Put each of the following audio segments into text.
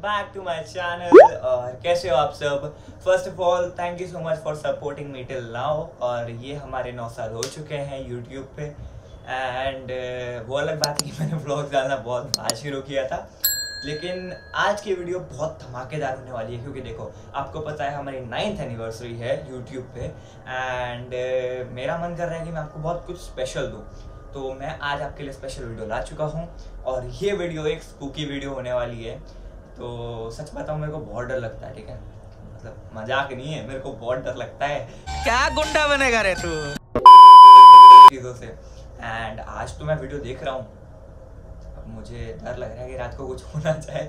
Back to my channel. और कैसे हो आप सब? First of all thank you so much for supporting me till now. और ये हमारे 9 साल हो चुके हैं यूट्यूब पे। एंड वो अलग बात है कि मैंने व्लॉग डालना बहुत आज शुरू किया था, लेकिन आज की वीडियो बहुत धमाकेदार होने वाली है क्योंकि देखो आपको पता है हमारी 9th एनिवर्सरी है यूट्यूब पे। एंड मेरा मन कर रहा है कि मैं आपको बहुत कुछ स्पेशल दूँ, तो मैं आज आपके लिए स्पेशल वीडियो ला चुका हूँ। और ये वीडियो एक स्पूकी वीडियो होने वाली है। तो सच बताऊँ मेरे को बहुत डर लगता है, ठीक है, मतलब मजाक नहीं है, मेरे को बहुत डर लगता है। क्या गुंडा बनेगा रे तू चीज़ों से। एंड आज तो मैं वीडियो देख रहा हूँ, अब मुझे डर लग रहा है कि रात को कुछ होना चाहे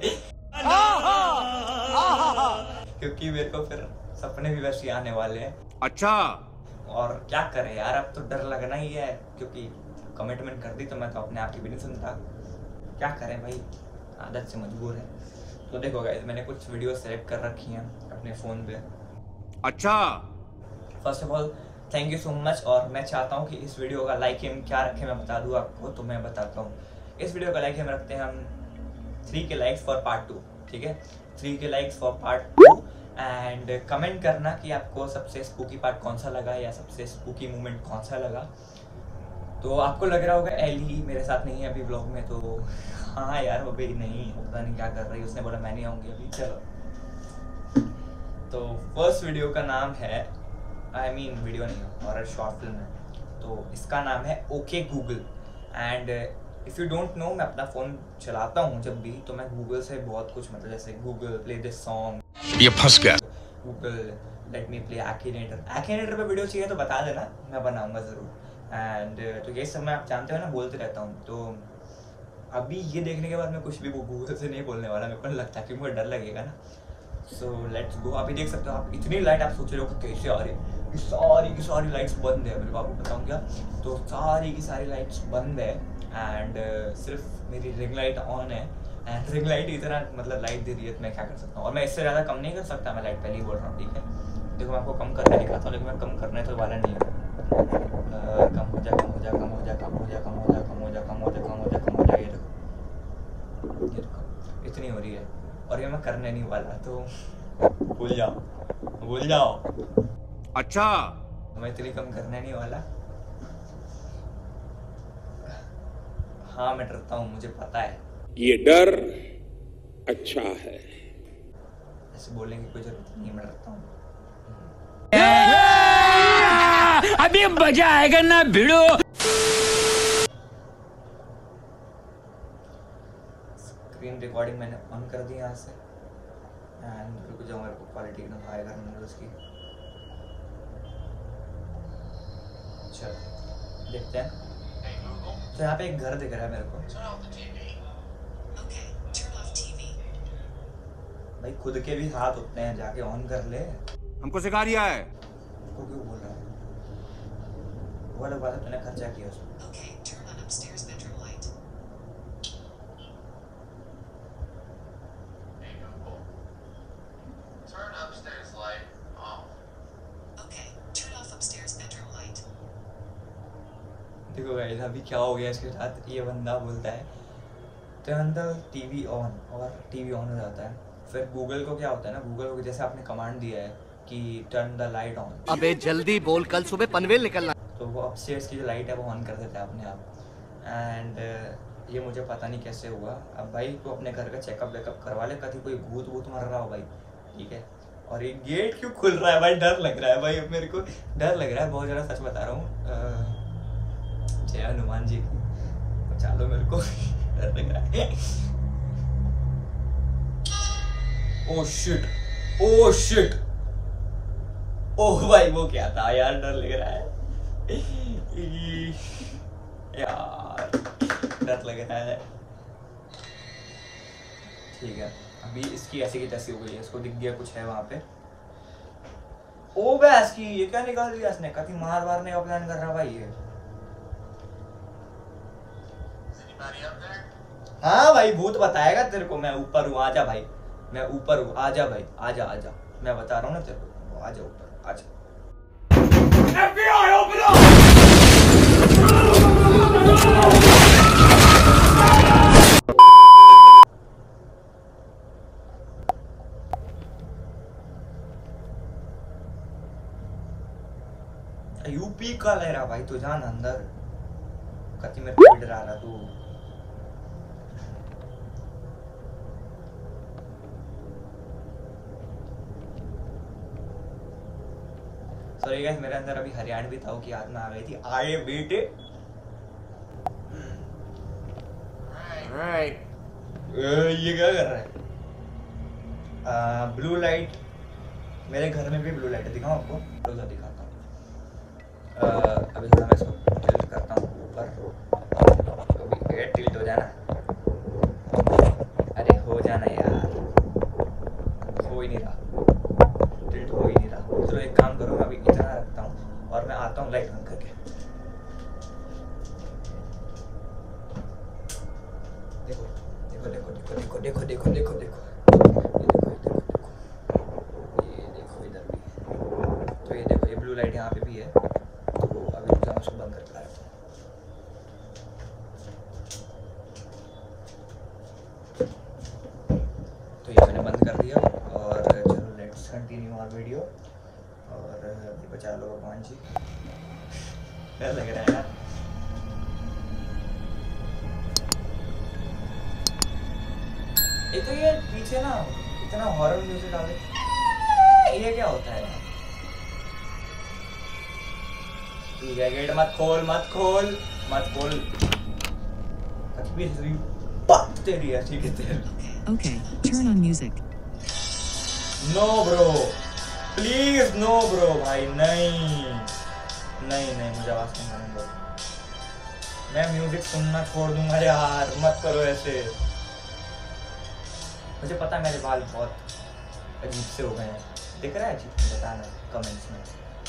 क्योंकि मेरे को फिर सपने भी वैसे आने वाले हैं। अच्छा, और क्या करें यार, अब तो डर लगना ही है क्योंकि कमिटमेंट कर दी तो मैं तो अपने आप की भी नहीं सुनता। क्या करें भाई, आदत से मजबूर है। तो देखो गाइस, मैंने कुछ वीडियो सेलेक्ट कर रखी हैं अपने फ़ोन पे। अच्छा, first of all thank you so much. और मैं चाहता हूँ कि इस वीडियो का लाइक एम क्या रखें मैं बता दूँ आपको, तो मैं बताता हूँ। इस वीडियो का लाइक एम रखते हैं हम 3 के लाइक्स फॉर पार्ट 2, ठीक है, 3 के likes for part 2। And comment करना कि आपको सबसे स्पूकी पार्ट कौन सा लगा या सबसे स्पूकी मोमेंट कौन सा लगा। तो आपको लग रहा होगा एली मेरे साथ नहीं है अभी व्लॉग में, तो हाँ यार वो भी नहीं, पता नहीं क्या कर रही है, उसने बोला मैं नहीं आऊँगी अभी। चलो, तो फर्स्ट वीडियो का नाम है, वीडियो नहीं है, हॉरर शॉर्ट फिल्म है, तो इसका नाम है okay Google. And if you don't know, मैं अपना फ़ोन चलाता हूँ जब भी, तो मैं गूगल से बहुत कुछ, मतलब जैसे गूगल प्ले दिस सॉन्ग, ये फंस गया, गूगल लेट मी प्ले एक्टिनेटर पे वीडियो चाहिए तो बता देना, मैं बनाऊंगा ज़रूर। एंड तो ये सब मैं, आप जानते हो ना, बोलते रहता हूँ। तो अभी ये देखने के बाद मैं कुछ भी गूगल से नहीं बोलने वाला, मेरे को लगता है कि मुझे डर लगेगा ना। So let's go. अभी देख सकते हो आप, इतनी लाइट, आप सोच रहे हो कि कैसे आ रही, सारी की सारी लाइट्स बंद है। मेरे को आपको बताऊँ क्या, तो सारी की सारी लाइट्स बंद है। एंड सिर्फ मेरी रिंग लाइट ऑन है। एंड रिंग लाइट इतना मतलब लाइट दे रही है, तो मैं क्या कर सकता हूँ। और मैं इससे ज़्यादा कम नहीं कर सकता, मैं लाइट पहले ही बोल रहा हूँ, ठीक है। देखो मैं आपको कम करके दिखाता हूँ, लेकिन मैं कम करने तो वाला नहीं है। कम हो जा, कम हो जा, कम हो जा, कम हो जा, कम हो जा, कम हो जा, कम हो जा, कम हो जा, कम हो जा। ये देखो इतनी हो रही है, और ये मैं करने नहीं वाला, तो भूल जाओ। अच्छा, मैं इतनी कम करने नहीं वाला। हाँ मैं डरता हूँ, मुझे पता है। ये डर अच्छा है। ऐसे बोलने की कोई जरूरत नहीं है, मैं डरता हूँ। अभी मजा आएगा ना भिड़ो। स्क्रीन रिकॉर्डिंग मैंने ऑन कर दी यहाँ से। एंड रुक जाओ, मेरे को क्वालिटी एकदम हाई करनी है उसकी। चलो देखते हैं। तो यहाँ पे एक घर दिख रहा है मेरे को। भाई खुद के भी हाथ उठते हैं, जाके ऑन कर ले। हमको सिखा रिया है। उसको क्यों बोल रहा है? वो अलग बात है, तूने खर्चा किया उसमें। देखो गाइस अभी क्या हो गया इसके साथ, ये बंदा बोलता है टर्न द टीवी ऑन, और टीवी ऑन हो जाता है। फिर गूगल को क्या होता है ना, गूगल को जैसे आपने कमांड दिया है कि टर्न द लाइट ऑन, अबे जल्दी बोल, कल सुबह पनवेल निकलना, तो वो अपस्टेयर्स की जो लाइट है वो ऑन कर देता है अपने आप। एंड ये मुझे पता नहीं कैसे हुआ। अब भाई तू अपने घर का चेकअप वेकअप करवा ले, कभी कोई भूत वूत मर रहा हो भाई, ठीक है। और ये गेट क्यों खुल रहा है भाई, डर लग रहा है भाई, मेरे को डर लग रहा है बहुत ज़्यादा, सच बता रहा हूँ। जय हनुमान जी, चलो मेरे को डर लग रहा है। ओह शिट, ओह शिट, ओह भाई वो क्या था यार, डर लग रहा है यार, डर लग रहा है। ठीक है, अभी इसकी ऐसी की तैसी हो गई है, इसको दिख गया कुछ है वहां पे। ओ भैंस की, ये क्या निकाल दिया इसने, कभी मार मारने का प्लान कर रहा भाई ये। हाँ भाई भूत बताएगा तेरे को, मैं ऊपर हूँ, आजा भाई, मैं ऊपर हूँ, आजा भाई, आजा आजा, मैं बता रहा हूँ ना तेरे को, आजा ऊपर, आजा। FBI, open up! का ले रहा भाई, तू जान अंदर कति मेरे को डरा रहा तू। सॉरी गाइस, मेरे अंदर अभी हरियाणवी ताऊ की आत्मा आ गई थी। आए बेटे ये क्या कर रहा है? ब्लू लाइट, मेरे घर में भी ब्लू लाइट है, दिखाऊं आपको? रोजा दिखाता हूँ। अभी थोड़ा मैं इसको टिल्ट करता हूँ ऊपर, अभी ये टिल्ट हो जाना। अरे हो जाना यार, हो ही नहीं रहा, टिल्ट हो ही नहीं रहा। चलो एक काम करो, मैं अभी इतना रखता हूँ और मैं आता हूँ लाइट बंद करके। देखो देखो देखो देखो देखो देखो देखो देखो देखो ब्लू लाइट यहाँ पे भी है। तो अभी मैं उसको बंद करके लाया हूँ। तो ये मैंने बंद कर दिया और चलो लेट्स कंटिन्यू आवर वीडियो। और अभी बचा लो भगवान जी। क्या लग रहा है यार? एक तो ये पीछे ना इतना हॉरर म्यूजिक डाले, ये क्या होता है यार? ठीक है, गेट मत खोल मत खोल मत खोल। तेरी है, ठीक है तेरी। Okay, turn on music. No bro, please no bro भाई, नहीं नहीं नहीं, मुझे आवाज नहीं करने दो। मैं म्यूजिक सुनना छोड़ दूंगा यार, मत करो ऐसे। मुझे पता है मेरे बाल बहुत अजीब से हो गए हैं, दिख रहा है अजीब? बताना कमेंट्स में।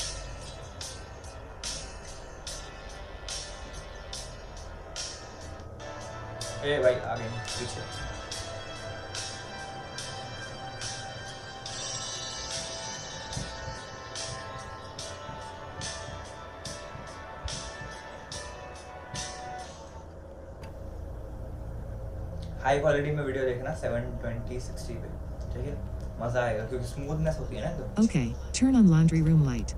ए भाई आगे पीछे। हाई क्वालिटी में वीडियो देखना 720-60 पे, ठीक है? मजा आएगा क्योंकि स्मूथनेस होती है ना तो। Okay, turn on laundry room light.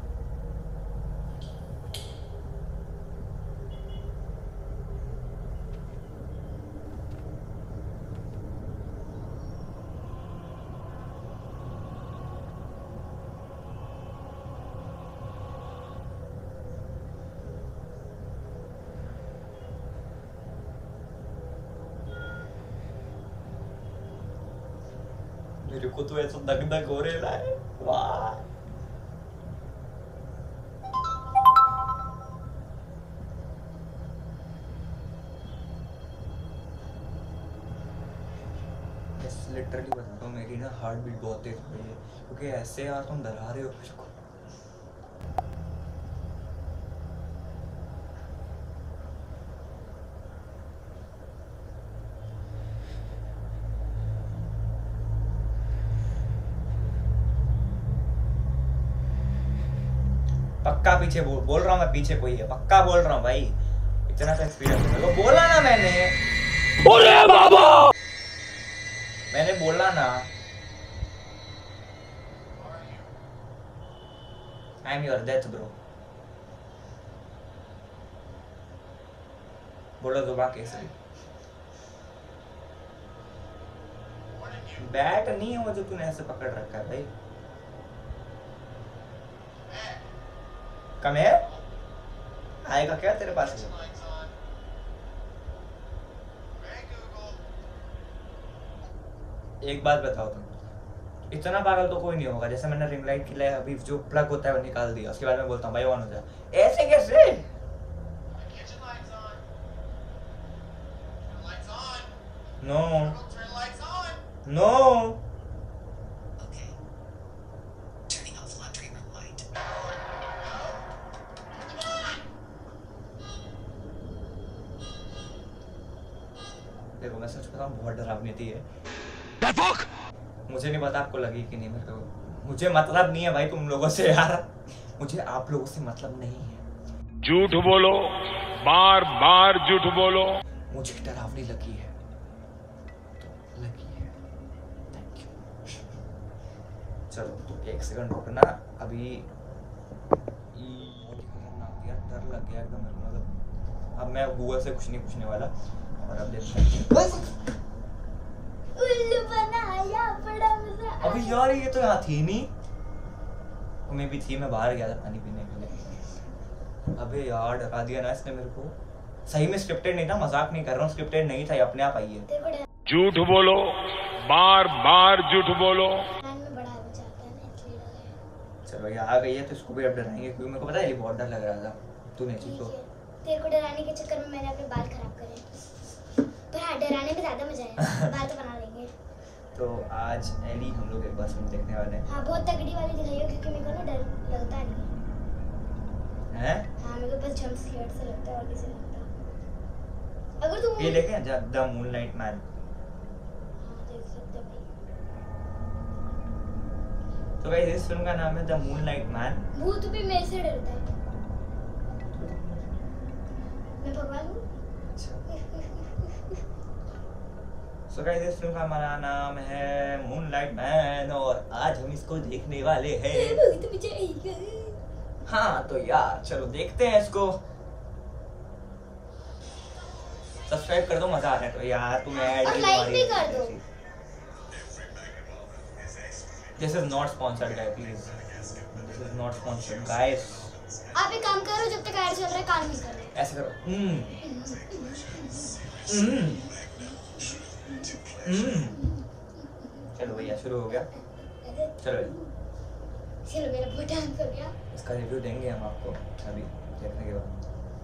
मेरे को तो ऐसा दग दग हो रहा है, वाह। लिटरली बताता हूँ, मेरी ना हार्ट बीट बहुत तेज हो रही है क्योंकि ऐसे यार तुम डरा रहे हो मेरे को। पक्का पीछे बोल रहा हूँ मैं, पीछे कोई है, पक्का बोल रहा हूँ भाई, इतना तो एक्सपीरियंस है मेरे को। बोला ना मैंने, अरे बाबा मैंने बोला ना, I am your death bro. बोलो जुबान केसरी। बैट नहीं है वो जो तूने ऐसे पकड़ रखा है भाई। कम है, आएगा क्या तेरे पास? एक बात बताओ तुम, इतना पागल तो कोई नहीं होगा। जैसे मैंने रिंग लाइट के लिए अभी जो प्लग होता है वो निकाल दिया, उसके बाद मैं बोलता हूँ भाई ऑन हो जा, ऐसे कैसे? नो नो, देखो मैं सच बताऊं, बहुत डरावनी थी है। मुझे नहीं पता आपको लगी कि नहीं, मेरे को मुझे मतलब नहीं है भाई तुम लोगों से यार, मुझे आप लोगों से मतलब नहीं है। झूठ बोलो, बार बार झूठ बोलो। मुझे डरावनी लगी है तो लगी है, थैंक यू। चलो तो एक सेकंड रुकना, अभी डर लग गया एकदम मेरे को, मतलब अब मैं गूगल से कुछ नहीं पूछने वाला और अब देखते हैं। उल्लू बनाया बड़ा मजा। अबे यार ये तो यहाँ थी नहीं, मैं भी थी, मैं बाहर गया था पानी पीने के लिए। अबे यार डरा दिया ना इसने मेरे को, सही में स्क्रिप्टेड नहीं था, मजाक नहीं कर रहा हूँ, स्क्रिप्टेड नहीं था, ये अपने आप आई है। झूठ बोलो, बार बार झूठ बोलो। चलो ये आ गई है तो इसको भी अब डराएंगे, क्योंकि मेरे को पता है ये बहुत डर लग रहा था। तू नहीं चीज तो तेरे को डराने के चक्कर में मैंने अपने बाल खराब करे, पर हाँ डराने में ज्यादा मजा आया, बाल तो बना लेंगे। तो आज एली हम लोग एक बार फिल्म देखने वाले हैं। हाँ बहुत तगड़ी वाली दिखाई है, क्योंकि मेरे को ना डर लगता नहीं हैं? हाँ मेरे को बस जंप स्केयर से लगता है और किसी लगता। अगर तुम ये देखें द मूनलाइट मैन। हाँ देख सकते हो भाई। तो गाइस इस फिल्म का नाम है द मूनलाइट मैन। भूत भी मेरे से डरता है, मैं भगवान हूँ। So guys, इस फिल्म का हमारा नाम है मूनलाइट मैन और आज हम इसको देखने वाले हैं। भूत मुझे आएगा। हाँ तो यार चलो देखते हैं इसको। सब्सक्राइब कर दो, मजा आ रहा है तो यार तुम ऐड और like भी कर दो। This is not sponsored guys, please. This is not sponsored guys. आप एक काम करो, जब तक ऐड चल रहा है काम नहीं करना है। ऐसे करो। चलो भैया शुरू हो गया। चलो चलो मेरा बहुत डांस हो गया। इसका रिव्यू देंगे हम आपको अभी देखने के बाद।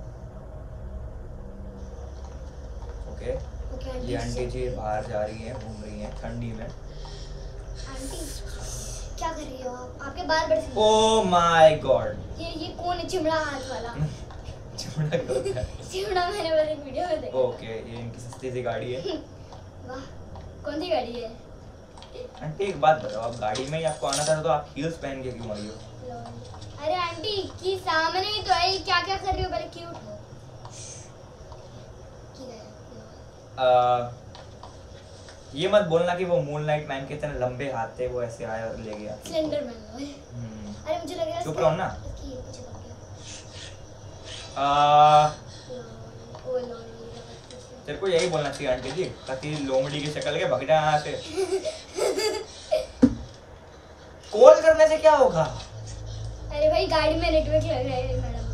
ओके ये आंटी जी बाहर जा रही हैं, घूम रही हैं ठंडी में। आंटी क्या कर रही हो आप? आपके बाल बड़े से। ओह माय गॉड, ये कौन है चिमड़ा हाथ वाला? चिमड़ा क्या होता है? चिमड़ा मैंने बस एक वीडियो में देखा। ओके ये इनकी सस्ती सी गाड़ी है। वाह कौन सी गाड़ी है? आंटी एक बात बताओ, आप गाड़ी में ही आपको आना था तो आप हील्स पहन के क्यों आई हो? अरे आंटी की सामने ही तो है, क्या क्या कर रही हो? पहले क्यूट हो। ये मत बोलना कि वो मूनलाइट मैन के इतने लंबे हाथ थे, वो ऐसे आया और ले गया। स्लेंडर मैन हो। अरे मुझे लग रहा है चुप रहो ना। ओ लो तेरे को यही बोलना चाहिए आंटी जी, ताकि लोमड़ी की शक्ल के भग जाए यहाँ से। कॉल करने से क्या होगा? अरे भाई गाड़ी में नेटवर्क लग रहा है मैडम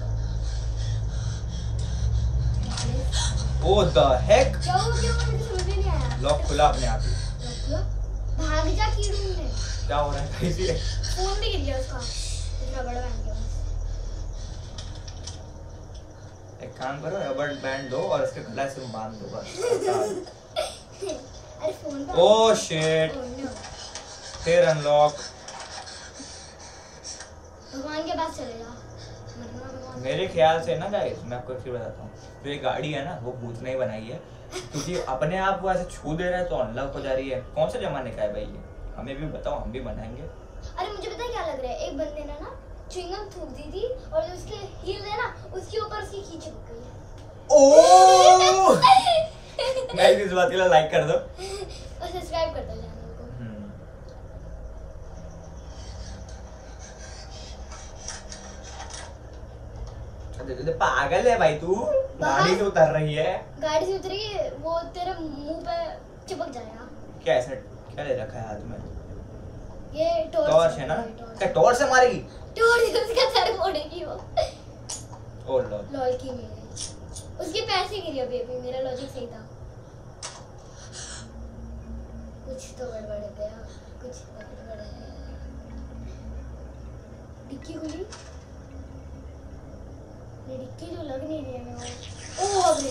का। ओह द हेक, क्या हो गया मुझे समझ में नहीं आया। लॉक खुला अपने आप ही। भाग जा की रूम में। क्या हो रहा है कैसे? फोन भी गिर गया उसका, इतना बड़ा बैंड के पास। एक काम करो, रबर बैंड दो और उसके गला से बांध दो बस। अरे फोन का ओह शिट, फिर अनलॉक। भगवान के पास चले जा। मेरे ख्याल से ना गाइस, मैं आपको एक चीज बताता हूँ, जो ये गाड़ी है ना वो भूत ने ही बनाई है, क्योंकि अपने आप वो ऐसे छू दे रहा है तो अनलॉक हो जा रही है। कौन से जमाने का है भाई ये? हमें भी बताओ, हम भी बनाएंगे। अरे मुझे पता है क्या लग रहा है, एक बंदे ने ना च्युइंगम थूक दी थी और जो उसके हील है ना उसके ऊपर उसकी खींच चिपक गई है। ओह गाइस इस बात के लिए लाइक कर दो और सब्सक्राइब कर दो चैनल को। पागल है भाई तू, गाड़ी से उतर रही है। गाड़ी से उतरी वो तेरे मुंह पे चिपक जाएगा। क्या ऐसा क्या ले रखा है हाथ में? ये टॉर्च है ना? क्या टॉर्च से मारेगी? टॉर्च उसका सर फोड़ेगी वो। ओह लॉल, लॉल की मेरे उसके पैसे गिरे बेबी, मेरा लॉजिक सही था। कुछ तो गड़बड़ है गया, कुछ तो गड़बड़ है। डिक्की खुली, ये डिक्की जो लग नहीं रही है मेरे को। ओह अबे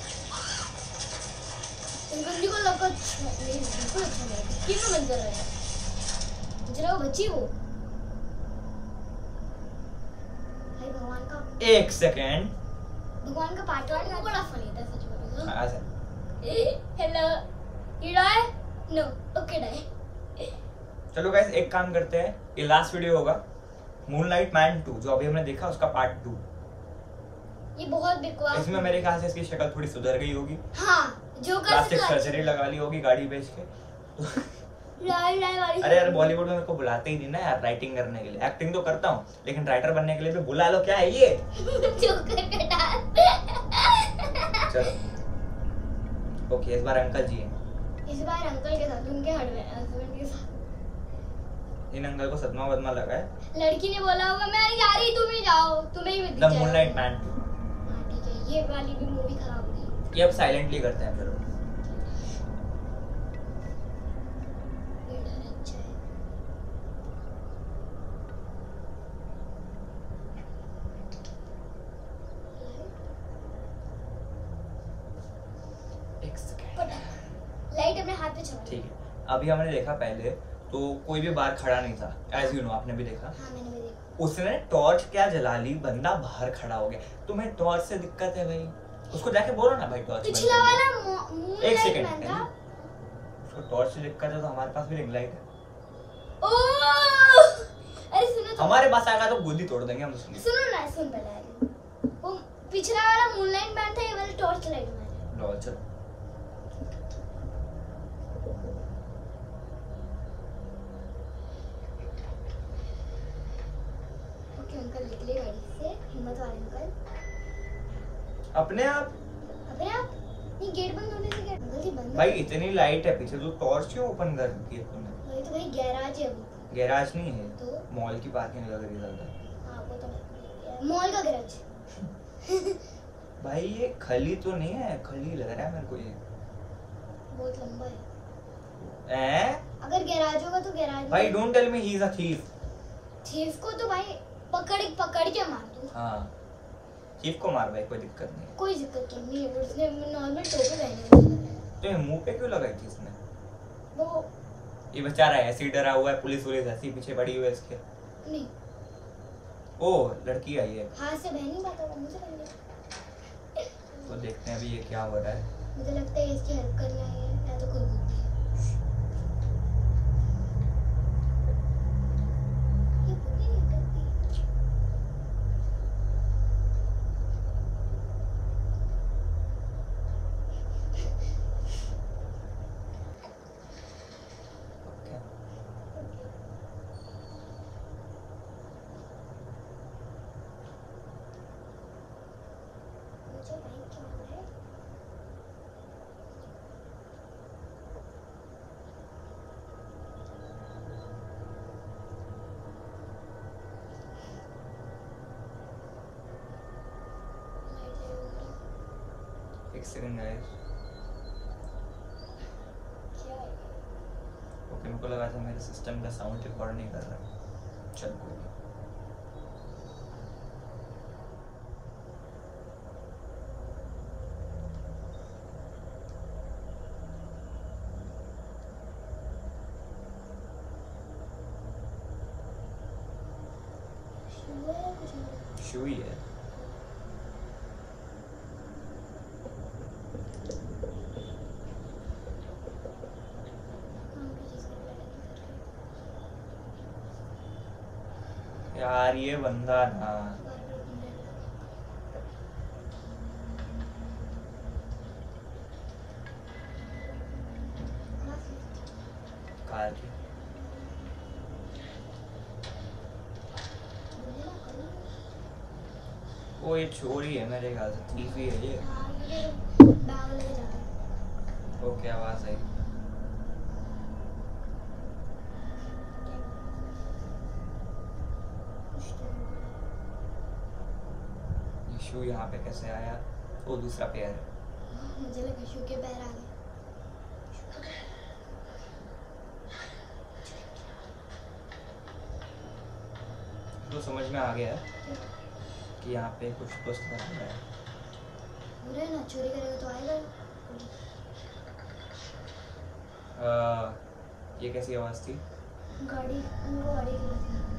इस बंदी को लगा नहीं, बिल्कुल अच्छा नहीं, डिक्की में बंद कर रहा है। मुझे लगा बच्ची वो। भाई भगवान का एक सेकेंड, भगवान का पार्ट वाला बड़ा फनी था सच बोलूं तो। Hello you die no okay die. चलो गाइस एक काम करते हैं, ये लास्ट वीडियो होगा मूनलाइट मैन 2 जो अभी हमने देखा, उसका पार्ट 2। ये बहुत बकवास। इसमें मेरे ख्याल से इसकी शक्ल थोड़ी सुधर गई होगी, हाँ जो कर प्लास्टिक सर्जरी लगा ली होगी गाड़ी बेच के। वाली। अरे यार बॉलीवुड में मेरे को बुलाते ही नहीं ना यार राइटिंग करने के लिए। एक्टिंग तो करता हूँ लेकिन राइटर बनने के लिए भी बुला लो। क्या है ये? जोकर का डांस। चलो ओके, इस बार अंकल जी हैं। इस बार अंकल के साथ, उनके हस्बैंड के साथ। इन अंकल को सदमा वदमा लगा है। लड़की ने बोला होगा मैं नहीं जा रही, तुम ही जाओ, तुम्हें ही द मूनलाइट मैन। ठीक है, ये वाली भी मूवी खराब हो गई। ये अब साइलेंटली करते हैं फिर। अच्छा है। लाइट अपने हाथ पे चला। ठीक है, अभी हमने देखा पहले तो कोई भी बाहर खड़ा नहीं था, एज यू नो, आपने भी देखा। हाँ मैंने भी देखा। उसने टॉर्च क्या जला ली, बंदा बाहर खड़ा हो गया। तुम्हें टॉर्च से दिक्कत है भाई, उसको जाके बोलो ना भाई टॉर्च। पिछला वाला एक सेकंड, उसको टॉर्च से दिक्कत है तो हमारे पास भी रिंग लाइट है। अरे सुनो तो, हमारे पास आएगा तो गोदी तोड़ देंगे हम उसकी। सुनो ना, सुन पहले। वो पिछला वाला मूनलाइट मैन था, ये वाला टॉर्च लाइट मैन है। लो चलो। ओके अंकल निकले गाड़ी से, हिम्मत वाले अंकल। अपने आप ये गेट बंद होने से क्या अंकल जी बंद? भाई इतनी लाइट है पीछे, तो टॉर्च क्यों ओपन कर दी है तूने? वही तो भाई गैराज है अभी। गैराज नहीं है तो मॉल की पार्किंग लग रही है ज्यादा। हाँ वो तो मॉल का गैराज। भाई ये खली तो नहीं है, खली लग रहा है मेरे को ये। बहुत लंबा है। अगर गैराज होगा तो गैराज। भाई don't tell me he is a thief. Thief को तो भाई पकड़ के मार दो। हाँ थीफ को मार भाई, कोई दिक्कत नहीं। कोई दिक्कत नहीं है, उसने नॉर्मल टोपी पहनी है। तो ये मुंह पे क्यों लगाई थी इसने? वो ये बेचारा ऐसे ही डरा हुआ है, पुलिस ऐसी पीछे पड़ी हुई है इसके। नहीं, ओ लड़की आई है। हाथ से बह नहीं पाता, वो मुझे पहन लिया। तो देखते हैं अभी ये क्या हो रहा है। मुझे लगता है इसकी हेल्प करने आई है या तो खुद होती है। ये बुद्धि नहीं करती। ओके मुझे भाई क्या हो रहा है? एक सेकंड गाइस। क्या है? ओके मेरे को लगा था मेरे सिस्टम का साउंड रिकॉर्ड नहीं कर रहा। चल कोई नहीं। शू ही है। यार ये बंदा ना कार की। वो ये चोरी है मेरे ख्याल से, थीफ ही है ये। ओके आवाज आई। ये शू यहाँ पे कैसे आया? वो दूसरा पेयर है। मुझे लगा शू के पैर आ गए। तो समझ में आ गया कि यहाँ पे कुछ तो कर रहा है। बुरा है ना, चोरी करेगा तो आएगा। ये कैसी आवाज थी? गाड़ी, उनको गाड़ी की आवाज़ थी।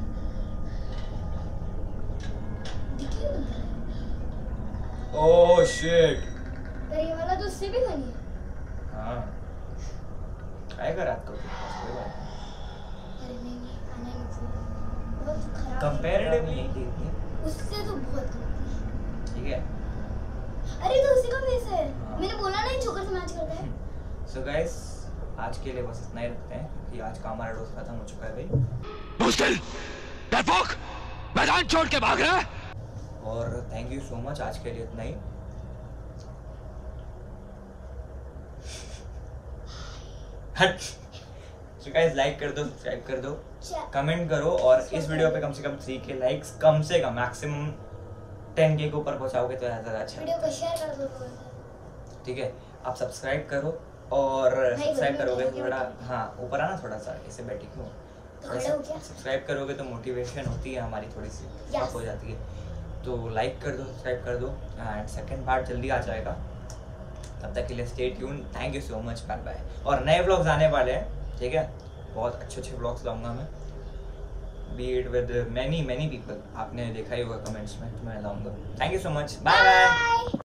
दिखी है बंदा? Oh shit. पर ये वाला तो उससे भी फनी है। हाँ आएगा रात को, कोई बात नहीं। अरे नहीं आना ही चाहिए, बहुत खराब। कंपैरेटिवली नहीं देखते, उससे तो बहुत कम। ठीक है। अरे तो उसी का फेस है। हाँ। मैंने बोला ना ये जोकर से मैच करता है। सो गाइस आज के लिए बस इतना ही रखते हैं क्योंकि आज का हमारा डोज खत्म हो चुका है भाई। मुश्किल डरपोक मैदान छोड़ के भाग रहा है। और थैंक यू सो मच, आज के लिए इतना ही। तो गाइस लाइक कर दो, सब्सक्राइब कर दो, कमेंट करो और इस वीडियो पे कम से कम 3K लाइक्स, कम से कम मैक्सिमम 10K के ऊपर पहुंचाओगे तो ज़्यादा अच्छा। वीडियो को शेयर कर दो। ठीक है, आप सब्सक्राइब करो और सब्सक्राइब करोगे तो थोड़ा, हाँ ऊपर आना थोड़ा सा, ऐसे बैठी क्यों, सब्सक्राइब करोगे तो मोटिवेशन होती है हमारी, थोड़ी सी बात हो जाती है। तो लाइक कर दो, सब्सक्राइब कर दो एंड सेकंड पार्ट जल्दी आ जाएगा। तब तक के लिए stay tune, thank you so much, bye bye. और नए व्लॉग्स आने वाले हैं, ठीक है, बहुत अच्छे अच्छे व्लॉग्स लाऊंगा मैं, be it with many people. आपने देखा ही होगा कमेंट्स में, तो मैं लाऊंगा। Thank you so much, bye bye.